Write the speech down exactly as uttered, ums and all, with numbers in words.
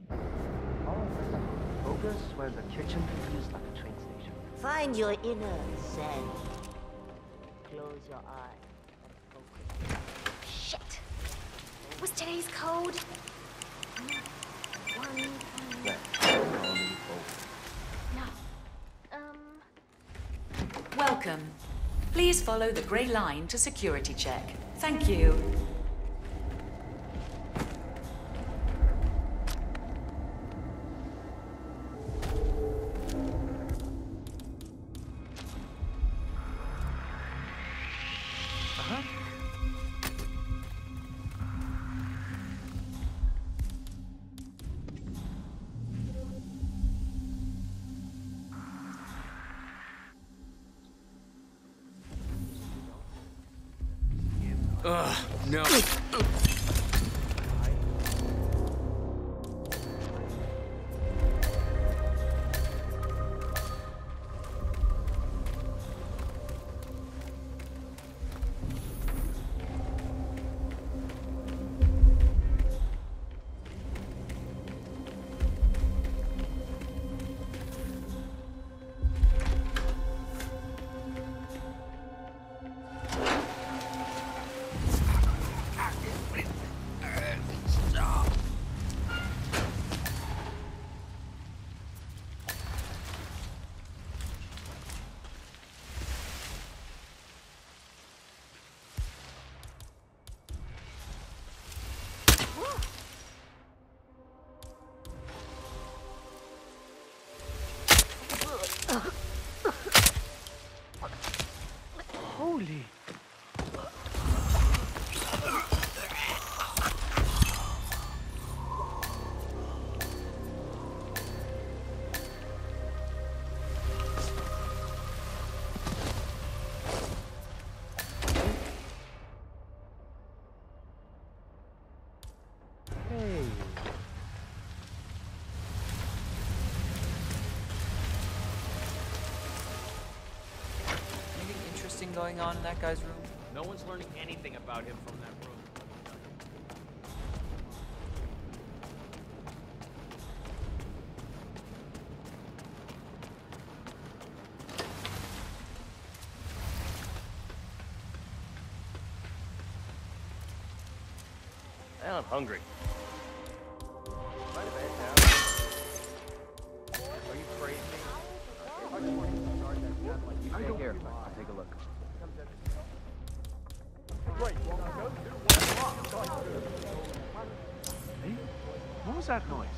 Focus where the kitchen feels like a train station. Find your inner zen. Close your eyes and focus. Shit! Was today's code? One, one. No. Um. Welcome. Please follow the grey line to security check. Thank you. Ugh, no. Holy. Hey. Anything interesting going on in that guy's room? No one's learning anything about him from that room. Man, I'm hungry. Are you crazy? Stay here. I'll take a look. Hey, what was that noise?